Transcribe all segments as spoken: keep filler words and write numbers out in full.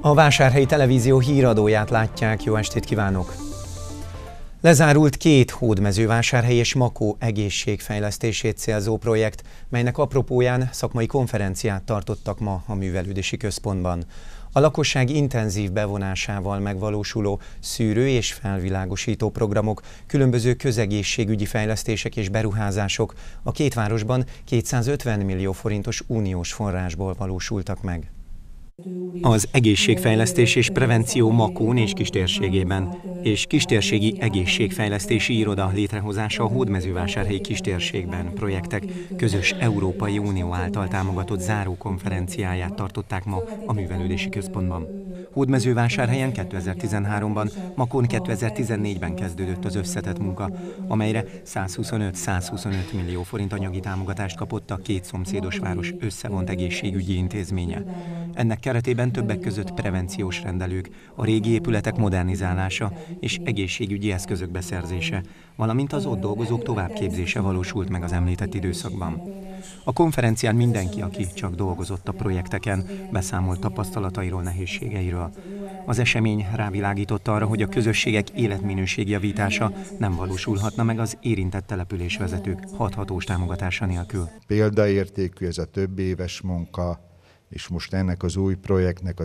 A Vásárhelyi Televízió híradóját látják, jó estét kívánok! Lezárult két Hódmezővásárhely és Makó egészségfejlesztését célzó projekt, melynek apropóján szakmai konferenciát tartottak ma a Művelődési Központban. A lakosság intenzív bevonásával megvalósuló szűrő- és felvilágosító programok, különböző közegészségügyi fejlesztések és beruházások a két városban kétszázötven millió forintos uniós forrásból valósultak meg. Az egészségfejlesztés és prevenció Makón és kistérségében és kistérségi egészségfejlesztési iroda létrehozása a Hódmezővásárhelyi kistérségben projektek közös Európai Unió által támogatott zárókonferenciáját tartották ma a Művelődési Központban. Hódmezővásárhelyen kétezer-tizenháromban, Makón kétezer-tizennégyben kezdődött az összetett munka, amelyre százhuszonöt-százhuszonöt millió forint anyagi támogatást kapott a két szomszédos város összevont egészségügyi intézménye. Ennek keretében többek között prevenciós rendelők, a régi épületek modernizálása és egészségügyi eszközök beszerzése, valamint az ott dolgozók továbbképzése valósult meg az említett időszakban. A konferencián mindenki, aki csak dolgozott a projekteken, beszámolt tapasztalatairól, nehézségeiről. Az esemény rávilágított arra, hogy a közösségek életminőség javítása nem valósulhatna meg az érintett településvezetők hathatós támogatása nélkül. Példaértékű ez a több éves munka, és most ennek az új projektnek a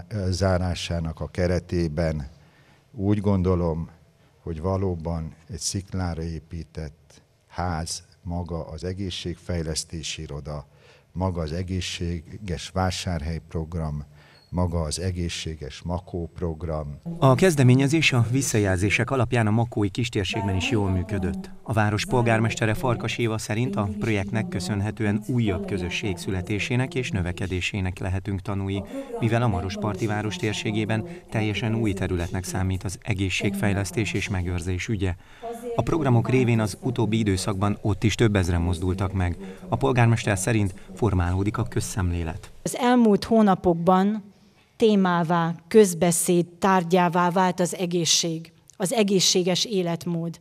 zárásának a keretében úgy gondolom, hogy valóban egy sziklára épített ház, maga az egészségfejlesztési iroda, maga az egészséges vásárhely program, maga az egészséges Makó program. A kezdeményezés a visszajelzések alapján a makói kistérségben is jól működött. A város polgármestere Farkas Éva szerint a projektnek köszönhetően újabb közösség születésének és növekedésének lehetünk tanúi, mivel a Marosparti város térségében teljesen új területnek számít az egészségfejlesztés és megőrzés ügye. A programok révén az utóbbi időszakban ott is több ezren mozdultak meg. A polgármester szerint formálódik a közszemlélet. Az elmúlt hónapokban témává, közbeszéd tárgyává vált az egészség, az egészséges életmód.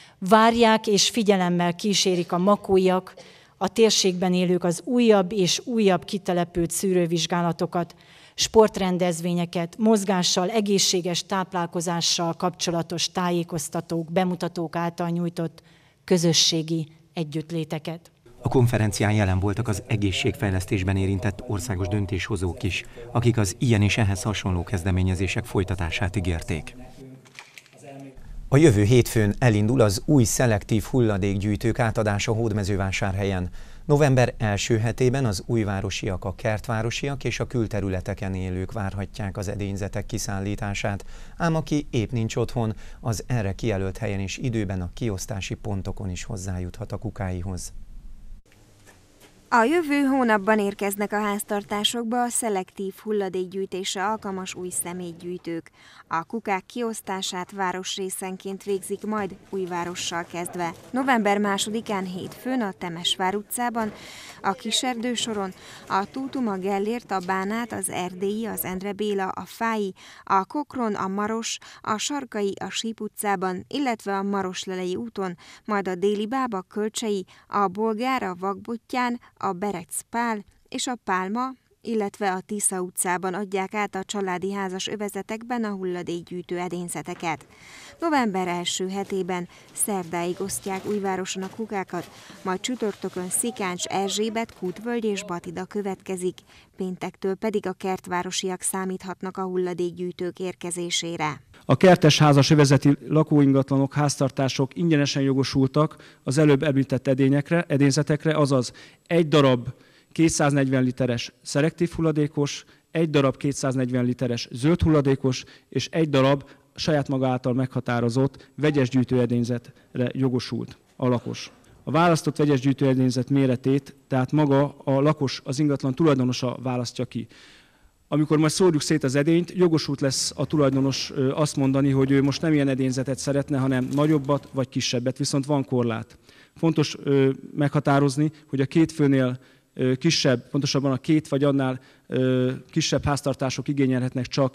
Várják és figyelemmel kísérik a makóiak, a térségben élők az újabb és újabb kitelepült szűrővizsgálatokat, sportrendezvényeket, mozgással, egészséges táplálkozással kapcsolatos tájékoztatók, bemutatók által nyújtott közösségi együttléteket. A konferencián jelen voltak az egészségfejlesztésben érintett országos döntéshozók is, akik az ilyen és ehhez hasonló kezdeményezések folytatását ígérték. A jövő hétfőn elindul az új szelektív hulladékgyűjtők átadása Hódmezővásárhelyen. November első hetében az újvárosiak, a kertvárosiak és a külterületeken élők várhatják az edényzetek kiszállítását, ám aki épp nincs otthon, az erre kijelölt helyen és időben a kiosztási pontokon is hozzájuthat a kukáihoz. A jövő hónapban érkeznek a háztartásokba a szelektív hulladékgyűjtésre alkalmas új személygyűjtők. A kukák kiosztását városrészenként végzik majd Újvárossal kezdve. November másodikán hétfőn a Temesvár utcában, a Kiserdősoron, a Tútum, a Gellért, a Bánát, az Erdélyi, az Endre Béla, a Fályi, a Kokron, a Maros, a Sarkai, a Síp utcában, illetve a Maroslelei úton, majd a Déli Bába, Kölcsei, a Bolgár, a Vakbottyán, a Berec Pál és a Pálma, illetve a Tisza utcában adják át a családi házas övezetekben a hulladékgyűjtő edényzeteket. November első hetében szerdáig osztják Újvároson a kukákat, majd csütörtökön Szikáncs, Erzsébet, Kútvölgy és Batida következik, péntektől pedig a kertvárosiak számíthatnak a hulladékgyűjtők érkezésére. A kertes házas övezeti lakóingatlanok, háztartások ingyenesen jogosultak az előbb említett edényekre, edényzetekre, azaz egy darab kétszáznegyven literes szelektív hulladékos, egy darab kétszáznegyven literes zöld hulladékos, és egy darab saját maga által meghatározott vegyes gyűjtőedényzetre jogosult a lakos. A választott vegyes gyűjtőedényzet méretét, tehát maga a lakos, az ingatlan tulajdonosa választja ki. Amikor majd szórjuk szét az edényt, jogosult lesz a tulajdonos azt mondani, hogy ő most nem ilyen edényzetet szeretne, hanem nagyobbat vagy kisebbet, viszont van korlát. Fontos meghatározni, hogy a két főnél kisebb, pontosabban a két vagy annál kisebb háztartások igényelhetnek csak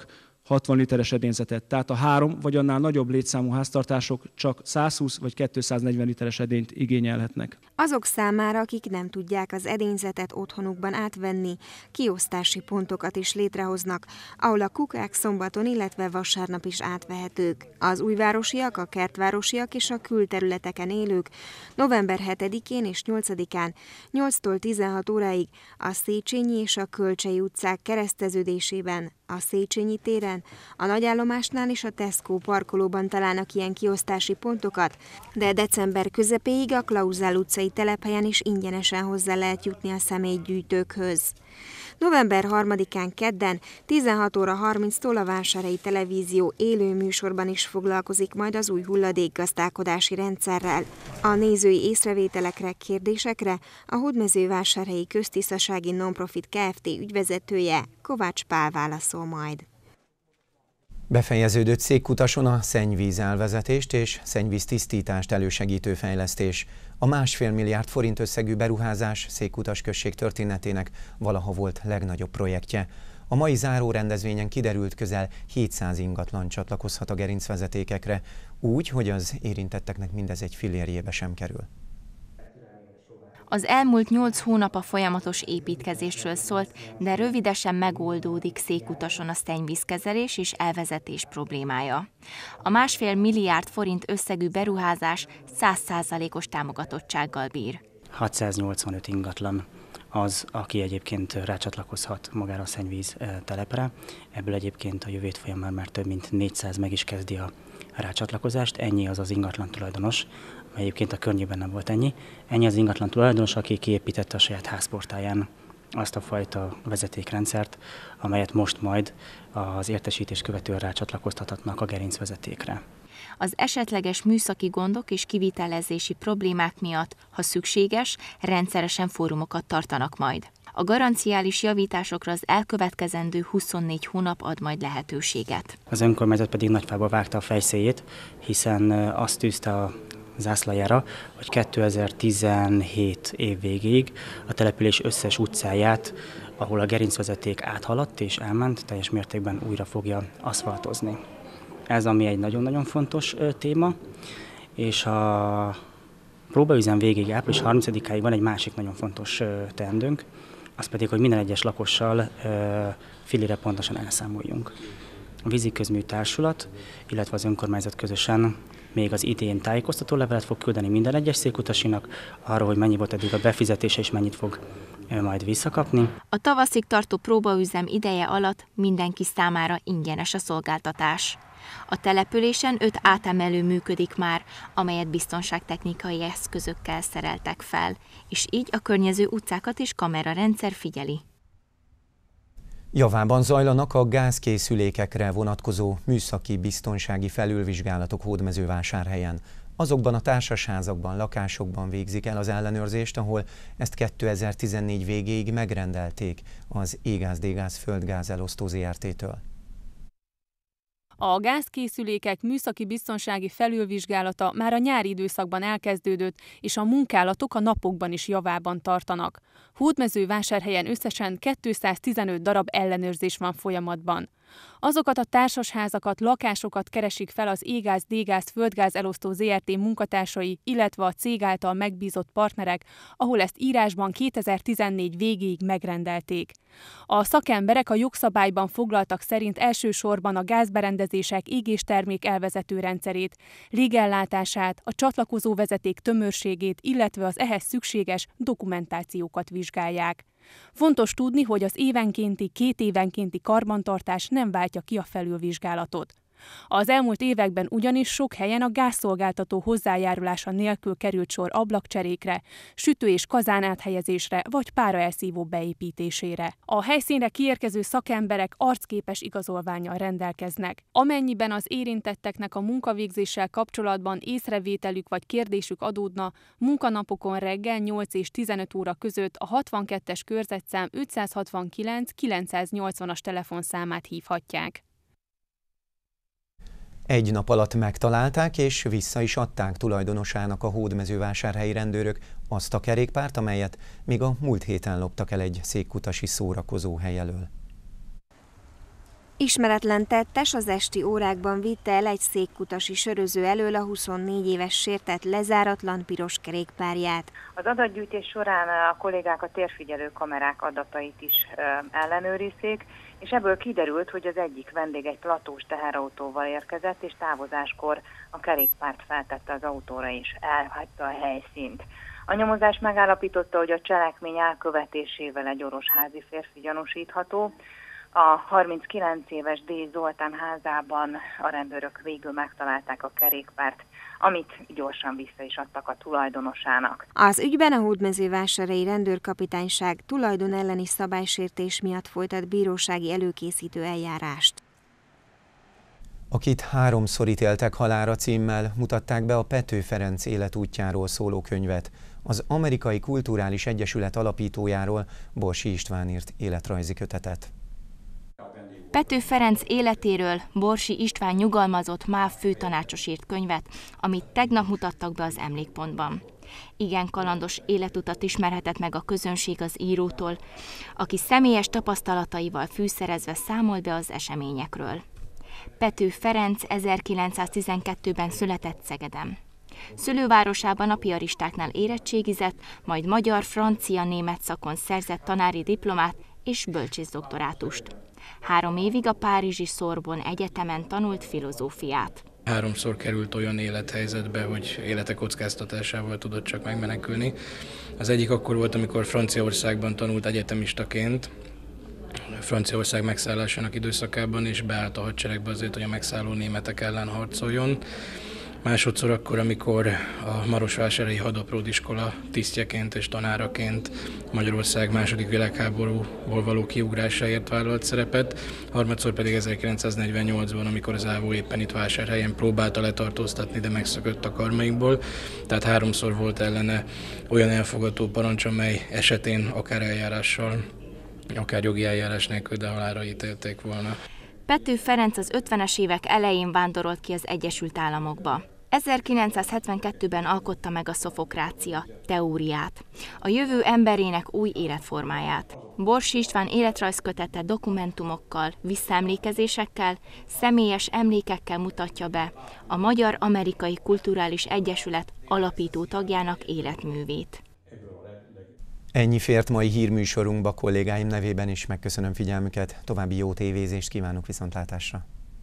hatvan literes edényzetet. Tehát a három vagy annál nagyobb létszámú háztartások csak százhúsz vagy kétszáznegyven literes edényt igényelhetnek. Azok számára, akik nem tudják az edényzetet otthonukban átvenni, kiosztási pontokat is létrehoznak, ahol a kukák szombaton, illetve vasárnap is átvehetők. Az újvárosiak, a kertvárosiak és a külterületeken élők november hetedikén és nyolcadikán nyolctól tizenhat óráig a Széchenyi és a Kölcsey utcák kereszteződésében, a Széchenyi téren, a nagyállomásnál és a Tesco parkolóban találnak ilyen kiosztási pontokat, de december közepéig a Klauzál utcai telephelyen is ingyenesen hozzá lehet jutni a személygyűjtőkhöz. november harmadikán kedden tizenhat óra harminctól a Vásárhelyi Televízió élő műsorban is foglalkozik majd az új hulladékgazdálkodási rendszerrel. A nézői észrevételekre, kérdésekre a Hódmezővásárhelyi Köztisztasági Nonprofit Kft. Ügyvezetője, Kovács Pál válaszol majd. Befejeződött székkutason a szennyvíz elvezetést és szennyvíz tisztítást elősegítő fejlesztés. A másfél milliárd forint összegű beruházás Székkutas község történetének valaha volt legnagyobb projektje. A mai záró rendezvényen kiderült, közel hétszáz ingatlan csatlakozhat a gerincvezetékekre, úgy, hogy az érintetteknek mindez egy fillérjébe sem kerül. Az elmúlt nyolc hónap a folyamatos építkezésről szólt, de rövidesen megoldódik Székkutason a szennyvízkezelés és elvezetés problémája. A másfél milliárd forint összegű beruházás száz százalékos támogatottsággal bír. hatszáznyolcvanöt ingatlan az, aki egyébként rácsatlakozhat magára a szennyvíz telepre. Ebből egyébként a jövő év folyamán már több mint négyszáz meg is kezdi a rácsatlakozást. Ennyi az az ingatlan tulajdonos, egyébként a környében nem volt ennyi. Ennyi az ingatlan tulajdonos, aki kiépítette a saját házportáján azt a fajta vezetékrendszert, amelyet most majd az értesítés követően rácsatlakoztathatnak a gerincvezetékre. Az esetleges műszaki gondok és kivitelezési problémák miatt, ha szükséges, rendszeresen fórumokat tartanak majd. A garanciális javításokra az elkövetkezendő huszonnégy hónap ad majd lehetőséget. Az önkormányzat pedig nagyfába vágta a fejszéjét, hiszen azt tűzte a zászlajára, hogy kétezer-tizenhét év végéig a település összes utcáját, ahol a gerincvezeték áthaladt és elment, teljes mértékben újra fogja aszfaltozni. Ez ami egy nagyon-nagyon fontos téma, és a próbaüzem végéig, április harmincadikáig van egy másik nagyon fontos teendőnk, az pedig, hogy minden egyes lakossal fillére pontosan elszámoljunk. A Vízi Közmű Társulat, illetve az önkormányzat közösen még az idén tájékoztató levelet fog küldeni minden egyes székkutasinak arról, hogy mennyi volt eddig a befizetése és mennyit fog majd visszakapni. A tavaszig tartó próbaüzem ideje alatt mindenki számára ingyenes a szolgáltatás. A településen öt átemelő működik már, amelyet biztonságtechnikai eszközökkel szereltek fel, és így a környező utcákat is kamerarendszer figyeli. Javában zajlanak a gázkészülékekre vonatkozó műszaki biztonsági felülvizsgálatok Hódmezővásárhelyen. Azokban a társasházakban, lakásokban végzik el az ellenőrzést, ahol ezt kétezer-tizennégy végéig megrendelték az E-Gáz-D-Gáz Földgáz Elosztó zé er té-től. A gázkészülékek műszaki biztonsági felülvizsgálata már a nyári időszakban elkezdődött, és a munkálatok a napokban is javában tartanak. Hódmezővásárhelyen összesen kétszáztizenöt darab ellenőrzés van folyamatban. Azokat a társasházakat, lakásokat keresik fel az E-Gáz-D-Gáz Földgáz Elosztó zé er té munkatársai, illetve a cég által megbízott partnerek, ahol ezt írásban kétezer-tizennégy végéig megrendelték. A szakemberek a jogszabályban foglaltak szerint elsősorban a gázberendezések égéstermék elvezető rendszerét, légellátását, a csatlakozó vezeték tömörségét, illetve az ehhez szükséges dokumentációkat vizsgálják. Fontos tudni, hogy az évenkénti, két évenkénti karbantartás nem váltja ki a felülvizsgálatot. Az elmúlt években ugyanis sok helyen a gázszolgáltató hozzájárulása nélkül került sor ablakcserékre, sütő- és kazán áthelyezésre vagy páraelszívó beépítésére. A helyszínre kiérkező szakemberek arcképes igazolvánnyal rendelkeznek. Amennyiben az érintetteknek a munkavégzéssel kapcsolatban észrevételük vagy kérdésük adódna, munkanapokon reggel nyolc és tizenöt óra között a hatvankettes körzetszám ötszázhatvankilenc kilencszáznyolcvanas telefonszámát hívhatják. Egy nap alatt megtalálták és vissza is adták tulajdonosának a hódmezővásárhelyi rendőrök azt a kerékpárt, amelyet még a múlt héten loptak el egy székkutasi szórakozóhely elől. Ismeretlen tettes az esti órákban vitte el egy székkutasi söröző elől a huszonnégy éves sértett lezáratlan piros kerékpárját. Az adatgyűjtés során a kollégák a térfigyelő kamerák adatait is ellenőrizték, és ebből kiderült, hogy az egyik vendég egy platós teherautóval érkezett, és távozáskor a kerékpárt feltette az autóra, és elhagyta a helyszínt. A nyomozás megállapította, hogy a cselekmény elkövetésével egy orosházi férfi gyanúsítható. A harminckilenc éves D. Zoltán házában a rendőrök végül megtalálták a kerékpárt, amit gyorsan vissza is adtak a tulajdonosának. Az ügyben a hódmezővásárhelyi rendőrkapitányság tulajdon elleni szabálysértés miatt folytat bírósági előkészítő eljárást. Akit háromszor ítéltek halálra címmel mutatták be a Pető Ferenc életútjáról szóló könyvet. Az Amerikai Kulturális Egyesület alapítójáról, Borsi István írt életrajzi kötetet. Pető Ferenc életéről Borsi István nyugalmazott MÁV főtanácsos írt könyvet, amit tegnap mutattak be az Emlékpontban. Igen kalandos életutat ismerhetett meg a közönség az írótól, aki személyes tapasztalataival fűszerezve számol be az eseményekről. Pető Ferenc ezerkilencszáztizenkettőben született Szegeden. Szülővárosában a piaristáknál érettségizett, majd magyar, francia, német szakon szerzett tanári diplomát és bölcsészdoktorátust. Három évig a párizsi Sorbonne Egyetemen tanult filozófiát. Háromszor került olyan élethelyzetbe, hogy élete kockáztatásával tudott csak megmenekülni. Az egyik akkor volt, amikor Franciaországban tanult egyetemistaként, Franciaország megszállásának időszakában, és beállt a hadseregbe azért, hogy a megszálló németek ellen harcoljon. Másodszor akkor, amikor a Marosvásárhelyi hadapródiskola tisztjeként és tanáraként Magyarország második világháborúból való kiugrásáért vállalt szerepet, harmadszor pedig ezerkilencszáznegyvennyolcban, amikor az á vé o éppen itt Vásárhelyen próbálta letartóztatni, de megszökött a karmainkból. Tehát háromszor volt ellene olyan elfogató parancs, amely esetén akár eljárással, akár jogi eljárás nélkül, de halálra ítélték volna. Pető Ferenc az ötvenes évek elején vándorolt ki az Egyesült Államokba. ezerkilencszázhetvenkettőben alkotta meg a szofokrácia teóriát, a jövő emberének új életformáját. Borsi István életrajzkötete dokumentumokkal, visszaemlékezésekkel, személyes emlékekkel mutatja be a Magyar-Amerikai Kulturális Egyesület alapító tagjának életművét. Ennyi fért mai hírműsorunkba, kollégáim nevében is megköszönöm figyelmüket, további jó tévézést kívánok, viszontlátásra!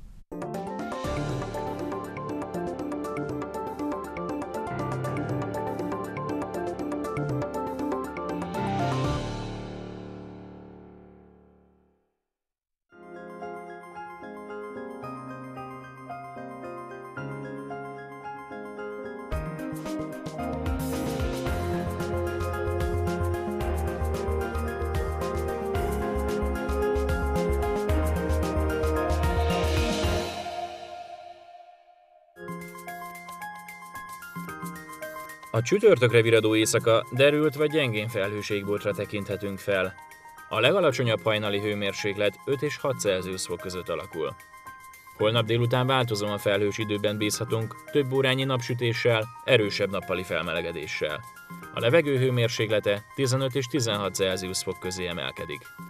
A csütörtökre viradó éjszaka derült vagy gyengén felhőségboltra tekinthetünk fel. A legalacsonyabb hajnali hőmérséklet öt és hat Celsius fok között alakul. Holnap délután változóan felhős időben bízhatunk, több órányi napsütéssel, erősebb nappali felmelegedéssel. A levegő hőmérséklete tizenöt és tizenhat Celsius fok közé emelkedik.